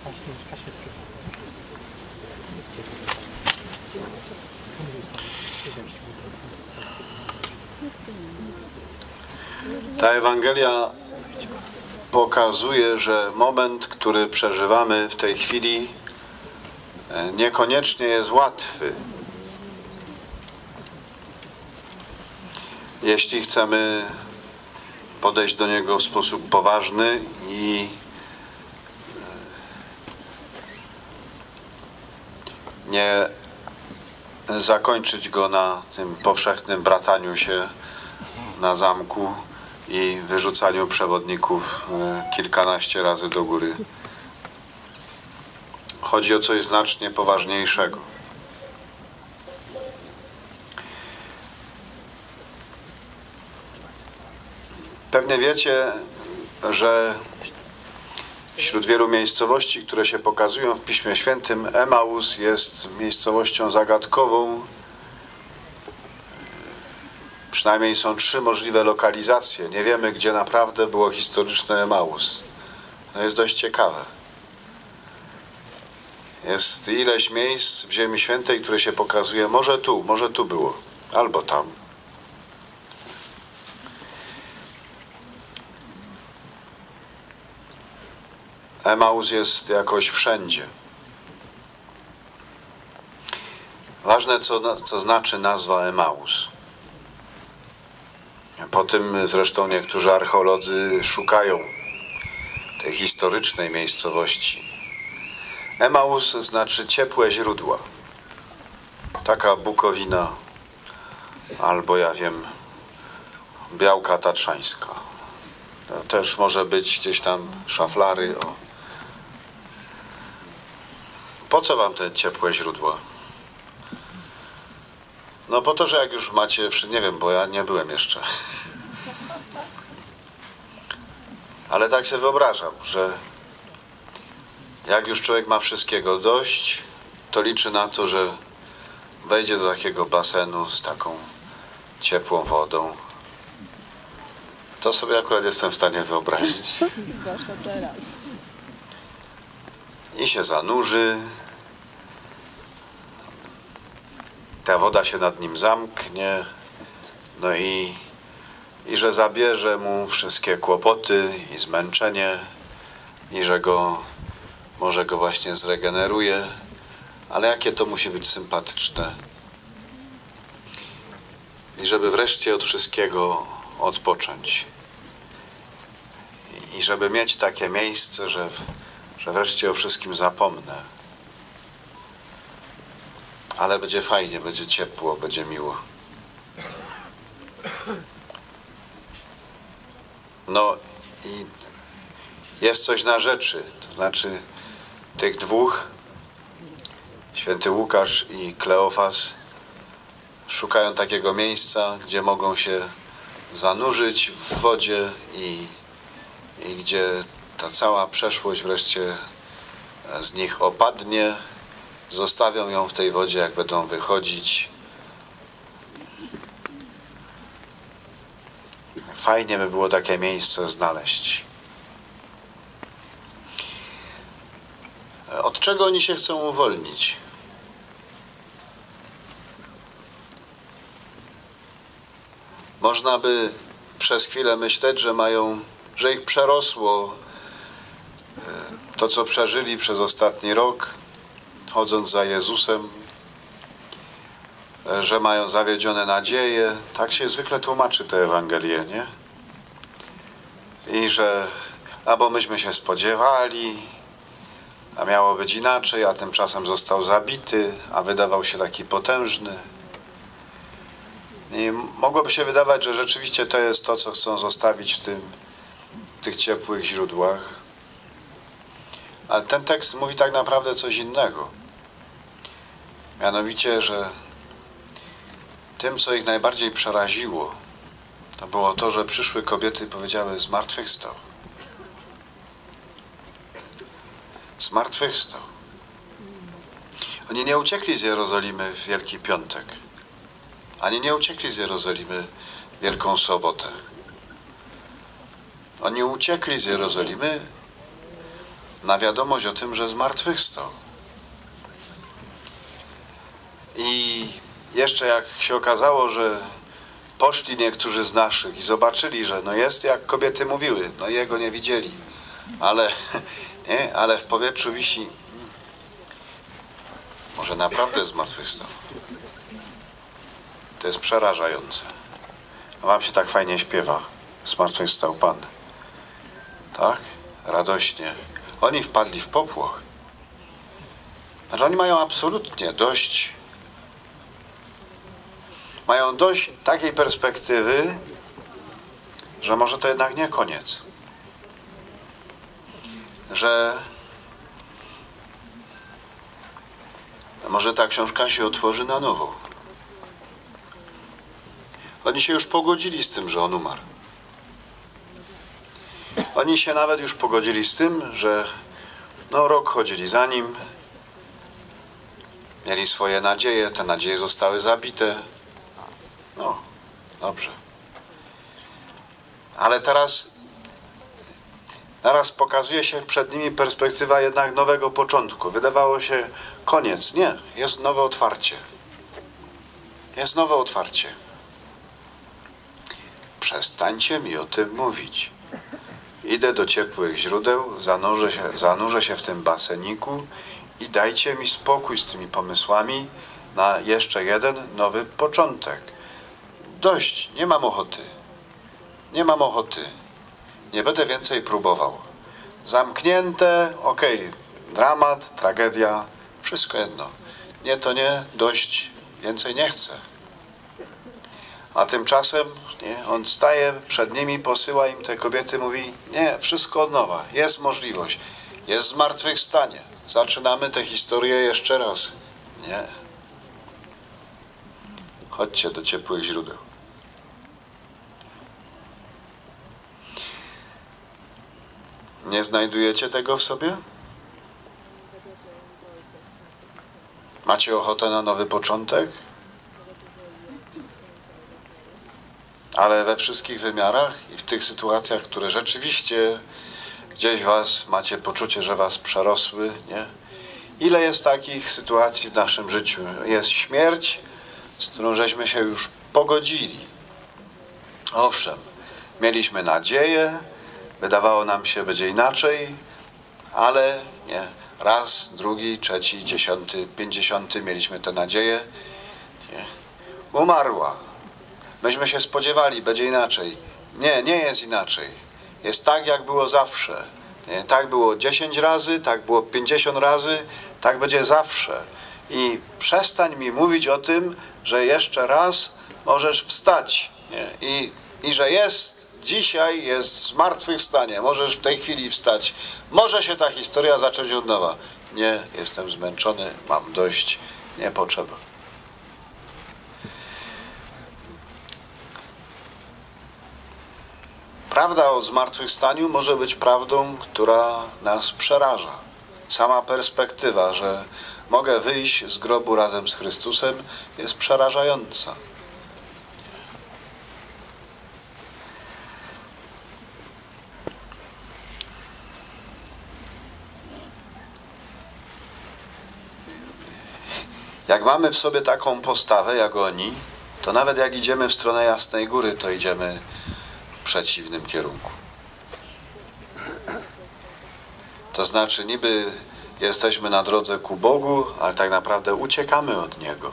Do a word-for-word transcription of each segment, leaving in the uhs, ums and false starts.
Ta Ewangelia pokazuje, że moment, który przeżywamy w tej chwili, niekoniecznie jest łatwy. Jeśli chcemy podejść do niego w sposób poważny i nie zakończyć go na tym powszechnym brataniu się na zamku i wyrzucaniu przewodników kilkanaście razy do góry. Chodzi o coś znacznie poważniejszego. Pewnie wiecie, że wśród wielu miejscowości, które się pokazują w Piśmie Świętym, Emaus jest miejscowością zagadkową. Przynajmniej są trzy możliwe lokalizacje. Nie wiemy, gdzie naprawdę było historyczne Emaus. To jest dość ciekawe. Jest ileś miejsc w Ziemi Świętej, które się pokazuje, może tu, może tu było, albo tam. Emaus jest jakoś wszędzie. Ważne, co, co znaczy nazwa Emaus. Po tym zresztą niektórzy archeolodzy szukają tej historycznej miejscowości. Emaus znaczy ciepłe źródła. Taka Bukowina, albo ja wiem, Białka Tatrzańska. To też może być gdzieś tam Szaflary. O. Po co wam te ciepłe źródła? No po to, że jak już macie, nie wiem, bo ja nie byłem jeszcze. Ale tak sobie wyobrażam, że jak już człowiek ma wszystkiego dość, to liczy na to, że wejdzie do takiego basenu z taką ciepłą wodą. To sobie akurat jestem w stanie wyobrazić. Zwłaszcza teraz. I się zanurzy. Ta woda się nad nim zamknie. No i, i że zabierze mu wszystkie kłopoty i zmęczenie. I że go, może go właśnie zregeneruje. Ale jakie to musi być sympatyczne. I żeby wreszcie od wszystkiego odpocząć. I żeby mieć takie miejsce, że, że wreszcie o wszystkim zapomnę. Ale będzie fajnie, będzie ciepło, będzie miło. No i jest coś na rzeczy. To znaczy tych dwóch, święty Łukasz i Kleofas, szukają takiego miejsca, gdzie mogą się zanurzyć w wodzie i, i gdzie ta cała przeszłość wreszcie z nich opadnie. Zostawią ją w tej wodzie, jak będą wychodzić. Fajnie by było takie miejsce znaleźć. Od czego oni się chcą uwolnić? Można by przez chwilę myśleć, że mają, że ich przerosło to, co przeżyli przez ostatni rok, chodząc za Jezusem, że mają zawiedzione nadzieje. Tak się zwykle tłumaczy tę Ewangelię, nie? I że albo myśmy się spodziewali, a miało być inaczej, a tymczasem został zabity, a wydawał się taki potężny. I mogłoby się wydawać, że rzeczywiście to jest to, co chcą zostawić w tym, w tych ciepłych źródłach. Ale ten tekst mówi tak naprawdę coś innego. Mianowicie, że tym, co ich najbardziej przeraziło, to było to, że przyszły kobiety i powiedziały: zmartwychwstał. Zmartwychwstał. Oni nie uciekli z Jerozolimy w Wielki Piątek. Ani nie uciekli z Jerozolimy w Wielką Sobotę. Oni uciekli z Jerozolimy na wiadomość o tym, że zmartwychwstał. I jeszcze jak się okazało, że poszli niektórzy z naszych i zobaczyli, że no jest jak kobiety mówiły, no jego nie widzieli, ale, nie, ale w powietrzu wisi, może naprawdę zmartwychwstał. To jest przerażające. A wam się tak fajnie śpiewa, zmartwychwstał Pan. Tak? Radośnie. Oni wpadli w popłoch. Znaczy oni mają absolutnie dość, mają dość takiej perspektywy, że może to jednak nie koniec. Że może ta książka się otworzy na nowo. Oni się już pogodzili z tym, że on umarł. Oni się nawet już pogodzili z tym, że no rok chodzili za nim, mieli swoje nadzieje, te nadzieje zostały zabite. No, dobrze. Ale teraz, teraz pokazuje się przed nimi perspektywa jednak nowego początku. Wydawało się koniec. Nie, jest nowe otwarcie. Jest nowe otwarcie. Przestańcie mi o tym mówić. Idę do ciepłych źródeł, zanurzę się, zanurzę się w tym baseniku i dajcie mi spokój z tymi pomysłami na jeszcze jeden nowy początek. Dość, nie mam ochoty. Nie mam ochoty. Nie będę więcej próbował. Zamknięte, okej, okay, dramat, tragedia, wszystko jedno. Nie, to nie, dość, więcej nie chcę. A tymczasem nie, on staje przed nimi, posyła im te kobiety, mówi, nie, wszystko od nowa, jest możliwość, jest zmartwychwstanie. Zaczynamy tę historię jeszcze raz. Nie. Chodźcie do ciepłych źródeł. Nie znajdujecie tego w sobie? Macie ochotę na nowy początek? Ale we wszystkich wymiarach i w tych sytuacjach, które rzeczywiście gdzieś was, macie poczucie, że was przerosły, nie? Ile jest takich sytuacji w naszym życiu? Jest śmierć, z którą żeśmy się już pogodzili. Owszem, mieliśmy nadzieję, wydawało nam się, będzie inaczej, ale nie. Raz, drugi, trzeci, dziesiąty, pięćdziesiąty mieliśmy tę nadzieję. Nie. Umarła. Myśmy się spodziewali, będzie inaczej. Nie, nie jest inaczej. Jest tak, jak było zawsze. Nie? Tak było dziesięć razy, tak było pięćdziesiąt razy, tak będzie zawsze. I przestań mi mówić o tym, że jeszcze raz możesz wstać. Nie? I, I że jest, dzisiaj jest zmartwychwstanie. Możesz w tej chwili wstać. Może się ta historia zacząć od nowa. Nie, jestem zmęczony, mam dość, nie potrzeba. Prawda o zmartwychwstaniu może być prawdą, która nas przeraża. Sama perspektywa, że mogę wyjść z grobu razem z Chrystusem, jest przerażająca. Jak mamy w sobie taką postawę jak oni, to nawet jak idziemy w stronę Jasnej Góry, to idziemy w przeciwnym kierunku. To znaczy niby jesteśmy na drodze ku Bogu, ale tak naprawdę uciekamy od Niego.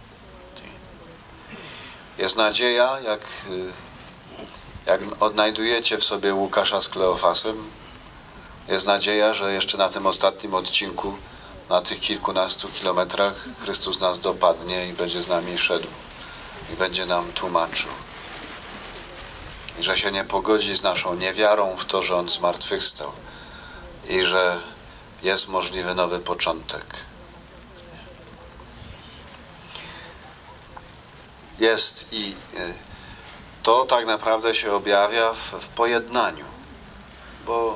Jest nadzieja, jak, jak odnajdujecie w sobie Łukasza z Kleofasem, jest nadzieja, że jeszcze na tym ostatnim odcinku, na tych kilkunastu kilometrach Chrystus nas dopadnie i będzie z nami szedł i będzie nam tłumaczył. I że się nie pogodzi z naszą niewiarą w to, że On zmartwychwstał i że jest możliwy nowy początek. Jest i to tak naprawdę się objawia w, w pojednaniu, bo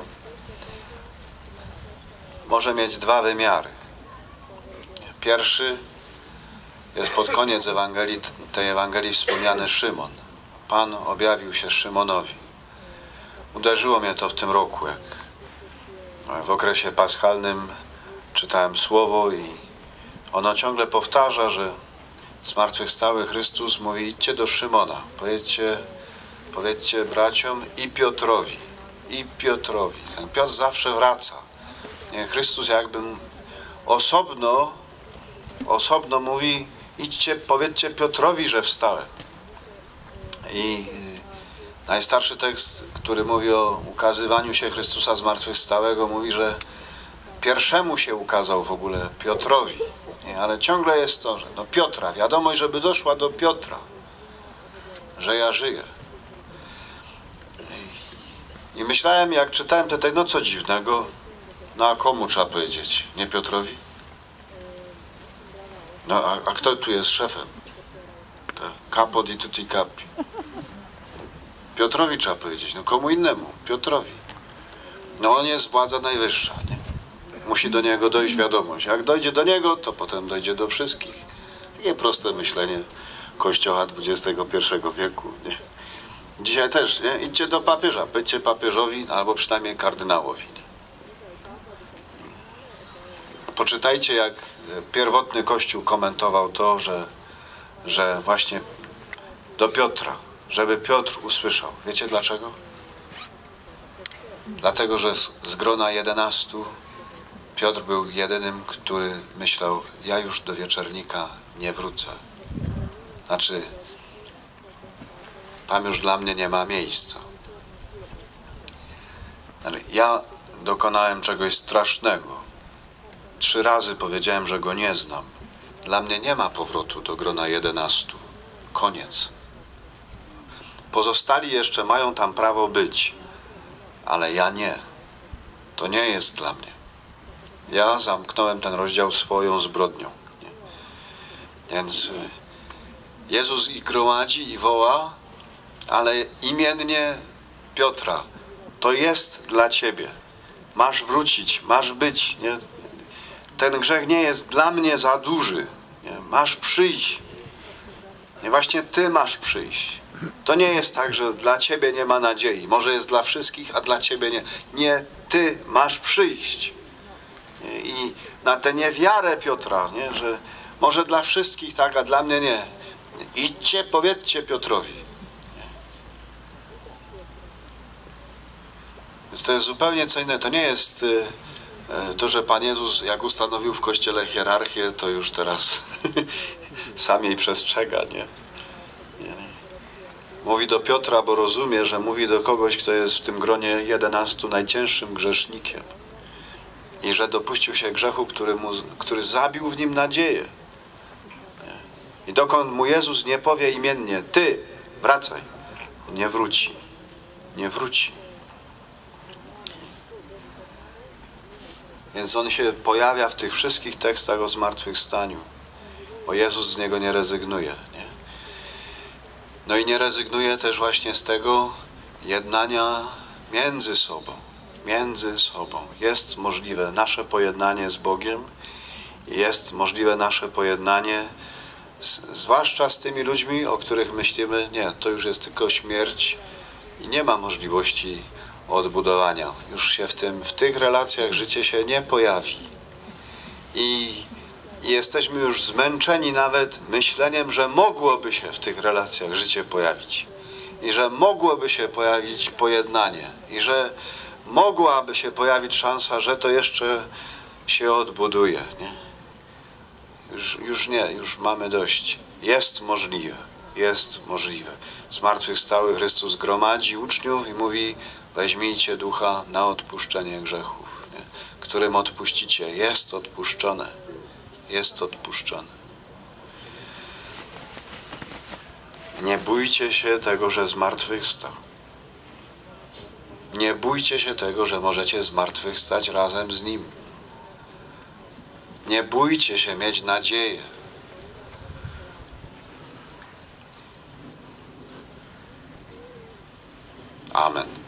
może mieć dwa wymiary. Pierwszy jest pod koniec Ewangelii, tej Ewangelii wspomniany Szymon. Pan objawił się Szymonowi. Uderzyło mnie to w tym roku, jak W okresie paschalnym czytałem Słowo i ono ciągle powtarza, że zmartwychwstały Chrystus mówi: idźcie do Szymona, powiedzcie, powiedzcie braciom i Piotrowi, i Piotrowi. Ten Piotr zawsze wraca. Nie, Chrystus jakby osobno, osobno mówi: idźcie, powiedzcie Piotrowi, że wstałem. I najstarszy tekst, który mówi o ukazywaniu się Chrystusa zmartwychwstałego, mówi, że pierwszemu się ukazał w ogóle Piotrowi. Nie, ale ciągle jest to, że no Piotra, wiadomość, żeby doszła do Piotra, że ja żyję. I, i myślałem, jak czytałem te tekst, no co dziwnego, no a komu trzeba powiedzieć? Nie Piotrowi? No a, a kto tu jest szefem? Capo di tutti capi. Piotrowi trzeba powiedzieć. No komu innemu? Piotrowi. No on jest władza najwyższa, nie? Musi do niego dojść wiadomość. Jak dojdzie do niego, to potem dojdzie do wszystkich. Nie proste myślenie Kościoła dwudziestego pierwszego wieku, nie? Dzisiaj też, nie? Idźcie do papieża, bycie papieżowi albo przynajmniej kardynałowi. Nie? Poczytajcie, jak pierwotny Kościół komentował to, że, że właśnie do Piotra, żeby Piotr usłyszał. Wiecie dlaczego? Dlatego, że z, z grona jedenastu Piotr był jedynym, który myślał: ja już do wieczernika nie wrócę. Znaczy, tam już dla mnie nie ma miejsca. Ja dokonałem czegoś strasznego. Trzy razy powiedziałem, że go nie znam. Dla mnie nie ma powrotu do grona jedenastu. Koniec. Pozostali jeszcze mają tam prawo być, ale ja nie. To nie jest dla mnie. Ja zamknąłem ten rozdział swoją zbrodnią. Nie? Więc Jezus ich gromadzi i woła, ale imiennie Piotra: to jest dla ciebie. Masz wrócić, masz być. Nie? Ten grzech nie jest dla mnie za duży. Nie? Masz przyjść. Nie, właśnie ty masz przyjść. To nie jest tak, że dla ciebie nie ma nadziei. Może jest dla wszystkich, a dla ciebie nie. Nie, ty masz przyjść. I na tę niewiarę Piotra, nie? Że może dla wszystkich tak, a dla mnie nie. Idźcie, powiedzcie Piotrowi. Nie? Więc to jest zupełnie co innego. To nie jest to, że Pan Jezus, jak ustanowił w Kościele hierarchię, to już teraz sam jej przestrzega, nie? Nie. Mówi do Piotra, bo rozumie, że mówi do kogoś, kto jest w tym gronie jedenastu najcięższym grzesznikiem. I że dopuścił się grzechu, który, mu, który zabił w nim nadzieję. I dokąd mu Jezus nie powie imiennie: ty, wracaj, nie wróci. Nie wróci. Więc on się pojawia w tych wszystkich tekstach o zmartwychwstaniu. Bo Jezus z niego nie rezygnuje. Nie? No i nie rezygnuje też właśnie z tego jednania między sobą. Między sobą. Jest możliwe nasze pojednanie z Bogiem, jest możliwe nasze pojednanie z, zwłaszcza z tymi ludźmi, o których myślimy: nie, to już jest tylko śmierć i nie ma możliwości odbudowania. Już się w tym, w tych relacjach życie się nie pojawi. I, i jesteśmy już zmęczeni nawet myśleniem, że mogłoby się w tych relacjach życie pojawić. I że mogłoby się pojawić pojednanie. I że mogłaby się pojawić szansa, że to jeszcze się odbuduje. Nie? Już, już nie, już mamy dość. Jest możliwe, jest możliwe. Zmartwychwstały Chrystus gromadzi uczniów i mówi: weźmijcie ducha na odpuszczenie grzechów, nie? Którym odpuścicie. Jest odpuszczone. Jest odpuszczone. Nie bójcie się tego, że zmartwychwstał. Nie bójcie się tego, że możecie zmartwychwstać razem z Nim. Nie bójcie się mieć nadzieję. Amen.